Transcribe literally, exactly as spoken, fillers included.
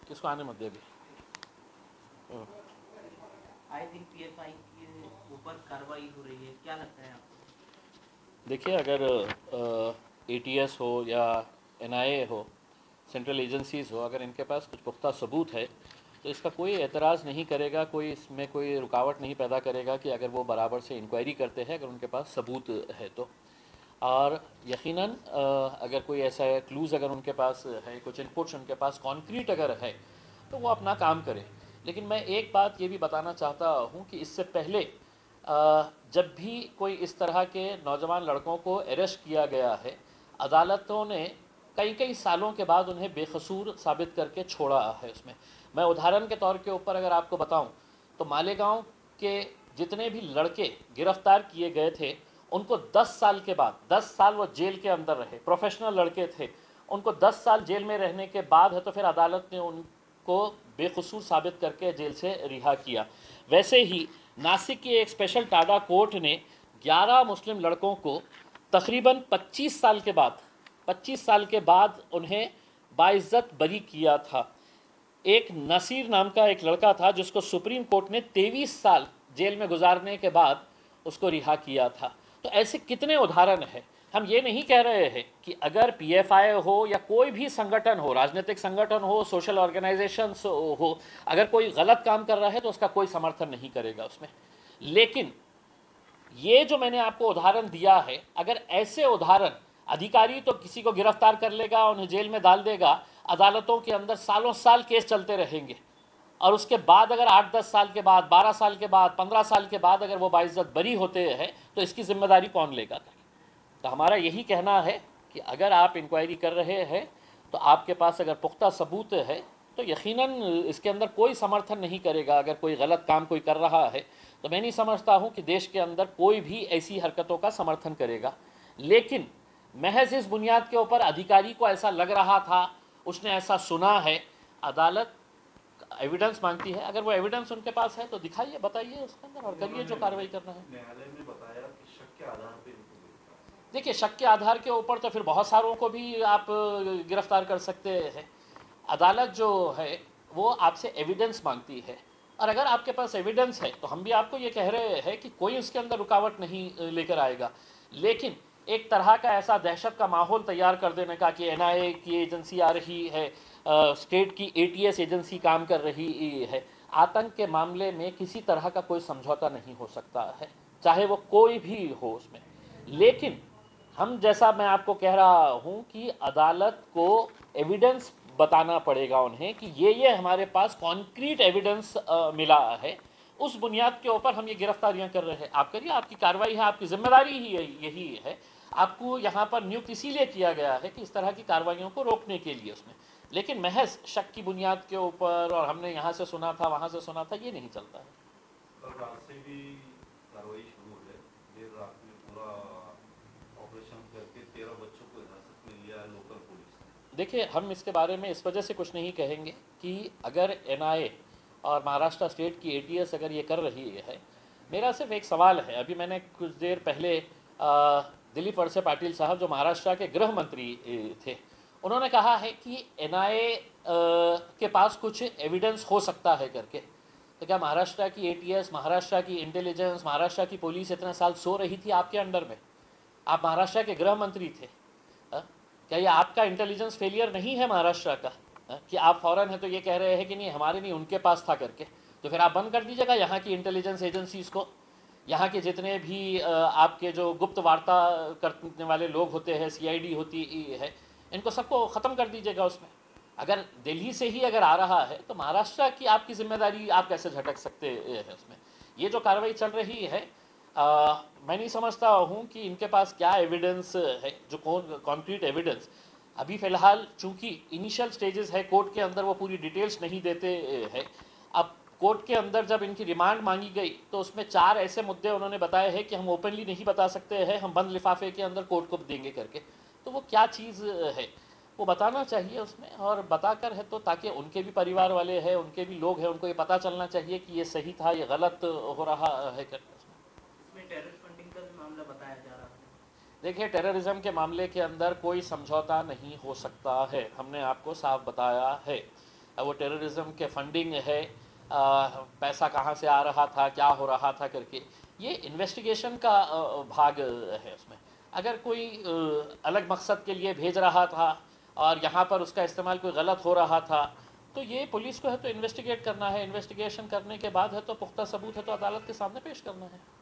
किसको आने मत दे अभी। आई थिंक पीएफआई के ऊपर कार्रवाई हो रही है, क्या लगता है आपको? देखिए, अगर एटीएस हो या एनआईए हो, सेंट्रल एजेंसीज़ हो, अगर इनके पास कुछ पुख्ता सबूत है तो इसका कोई एतराज़ नहीं करेगा, कोई इसमें कोई रुकावट नहीं पैदा करेगा कि अगर वो बराबर से इंक्वायरी करते हैं, अगर उनके पास सबूत है तो। और यकीनन अगर कोई ऐसा क्लूज़ अगर उनके पास है, कुछ इनपुट्स उनके पास कॉन्क्रीट अगर है, तो वो अपना काम करें। लेकिन मैं एक बात ये भी बताना चाहता हूँ कि इससे पहले जब भी कोई इस तरह के नौजवान लड़कों को अरेस्ट किया गया है, अदालतों ने कई कई सालों के बाद उन्हें बेकसूर साबित करके छोड़ा है। उसमें मैं उदाहरण के तौर के ऊपर अगर आपको बताऊं तो मालेगांव के जितने भी लड़के गिरफ्तार किए गए थे, उनको दस साल के बाद, दस साल वो जेल के अंदर रहे, प्रोफेशनल लड़के थे, उनको दस साल जेल में रहने के बाद है तो फिर अदालत ने उनको बेकसूर साबित करके जेल से रिहा किया। वैसे ही नासिक की एक स्पेशल टाडा कोर्ट ने ग्यारह मुस्लिम लड़कों को तकरीबन पच्चीस साल के बाद पच्चीस साल के बाद उन्हें बाइज्जत बरी किया था। एक नसीर नाम का एक लड़का था जिसको सुप्रीम कोर्ट ने तेईस साल जेल में गुजारने के बाद उसको रिहा किया था। तो ऐसे कितने उदाहरण हैं। हम ये नहीं कह रहे हैं कि अगर पीएफआई हो या कोई भी संगठन हो, राजनीतिक संगठन हो, सोशल ऑर्गेनाइजेशंस हो, अगर कोई गलत काम कर रहा है तो उसका कोई समर्थन नहीं करेगा उसमें। लेकिन ये जो मैंने आपको उदाहरण दिया है, अगर ऐसे उदाहरण, अधिकारी तो किसी को गिरफ्तार कर लेगा, उन्हें जेल में डाल देगा, अदालतों के अंदर सालों साल केस चलते रहेंगे, और उसके बाद अगर आठ दस साल के बाद, बारह साल के बाद, पंद्रह साल के बाद अगर वो बाइज्जत बरी होते हैं तो इसकी जिम्मेदारी कौन लेगा? तो हमारा यही कहना है कि अगर आप इंक्वायरी कर रहे हैं तो आपके पास अगर पुख्ता सबूत है तो यकीनन इसके अंदर कोई समर्थन नहीं करेगा। अगर कोई गलत काम कोई कर रहा है तो मैं नहीं समझता हूँ कि देश के अंदर कोई भी ऐसी हरकतों का समर्थन करेगा। लेकिन महज इस बुनियाद के ऊपर अधिकारी को ऐसा लग रहा था, उसने ऐसा सुना है, अदालत एविडेंस मांगती है, अगर वो एविडेंस उनके पास है तो दिखाइए, बताइए उसके अंदर और करिए जो कार्रवाई करना है। न्यायालय ने बताया कि शक के आधार पर, देखिए, शक के आधार के ऊपर तो फिर बहुत सारों को भी आप गिरफ्तार कर सकते हैं। अदालत जो है वो आपसे एविडेंस मांगती है, और अगर आपके पास एविडेंस है तो हम भी आपको ये कह रहे हैं कि कोई उसके अंदर रुकावट नहीं लेकर आएगा। लेकिन एक तरह का ऐसा दहशत का माहौल तैयार कर देने का कि एनआईए की एजेंसी आ रही है, आ, स्टेट की एटीएस एजेंसी काम कर रही है, आतंक के मामले में किसी तरह का कोई समझौता नहीं हो सकता है, चाहे वो कोई भी हो उसमें। लेकिन हम, जैसा मैं आपको कह रहा हूं कि अदालत को एविडेंस बताना पड़ेगा उन्हें कि ये ये हमारे पास कॉन्क्रीट एविडेंस मिला है, उस बुनियाद के ऊपर हम ये गिरफ्तारियां कर रहे हैं। आप करिए, आपकी कार्रवाई है, आपकी जिम्मेदारी ही यही है। आपको यहाँ पर नियुक्त इसीलिए किया गया है कि इस तरह की कार्रवाइयों को रोकने के लिए उसमें। लेकिन महज शक की बुनियाद के ऊपर और हमने यहाँ से सुना था, वहाँ से सुना था, ये नहीं चलता है। कल रात से भी कार्रवाई शुरू हो गई, देर रात में पूरा ऑपरेशन करके तेरह बच्चों को हिरासत में लिया लोकल पुलिस। देखिए, हम इसके बारे में इस वजह से कुछ नहीं कहेंगे कि अगर एनआईए और महाराष्ट्र स्टेट की एटीएस अगर ये कर रही है, मेरा सिर्फ एक सवाल है। अभी मैंने कुछ देर पहले दिलीप वळसे पाटिल साहब, जो महाराष्ट्र के गृह मंत्री थे, उन्होंने कहा है कि एनआईए के पास कुछ एविडेंस हो सकता है करके। तो क्या महाराष्ट्र की एटीएस, महाराष्ट्र की इंटेलिजेंस, महाराष्ट्र की पुलिस इतने साल सो रही थी आपके अंडर में? आप महाराष्ट्र के गृह मंत्री थे, हा? क्या ये आपका इंटेलिजेंस फेलियर नहीं है महाराष्ट्र का, हा? कि आप फौरन है तो ये कह रहे हैं कि नहीं हमारे नहीं उनके पास था करके? तो फिर आप बंद कर दीजिएगा यहाँ की इंटेलिजेंस एजेंसीज़ को। यहाँ के जितने भी आपके जो गुप्त वार्ता करने वाले लोग होते हैं, सीआईडी होती है, इनको सबको ख़त्म कर दीजिएगा उसमें। अगर दिल्ली से ही अगर आ रहा है तो महाराष्ट्र की आपकी जिम्मेदारी आप कैसे झटक सकते हैं उसमें? ये जो कार्रवाई चल रही है, आ, मैं नहीं समझता हूँ कि इनके पास क्या एविडेंस है, जो कौन कॉन्क्रीट एविडेंस। अभी फ़िलहाल चूँकि इनिशियल स्टेजेस है, कोर्ट के अंदर वो पूरी डिटेल्स नहीं देते हैं। अब कोर्ट के अंदर जब इनकी रिमांड मांगी गई तो उसमें चार ऐसे मुद्दे उन्होंने बताए हैं कि हम ओपनली नहीं बता सकते हैं, हम बंद लिफाफे के अंदर कोर्ट को देंगे करके। तो वो क्या चीज़ है वो बताना चाहिए उसमें, और बताकर है तो ताकि उनके भी परिवार वाले हैं, उनके भी लोग हैं, उनको ये पता चलना चाहिए कि ये सही था, ये गलत हो रहा है करके। इसमें टेररिस्ट फंडिंग का भी मामला बताया जा रहा है। देखिए, टेररिज्म के मामले के अंदर कोई समझौता नहीं हो सकता है, हमने आपको साफ बताया है। वो टेररिज्म के फंडिंग है, आ, पैसा कहाँ से आ रहा था, क्या हो रहा था करके, ये इन्वेस्टिगेशन का आ, भाग है उसमें। अगर कोई आ, अलग मकसद के लिए भेज रहा था और यहाँ पर उसका इस्तेमाल कोई गलत हो रहा था, तो ये पुलिस को है तो इन्वेस्टिगेट करना है, इन्वेस्टिगेशन करने के बाद है तो पुख्ता सबूत है तो अदालत के सामने पेश करना है।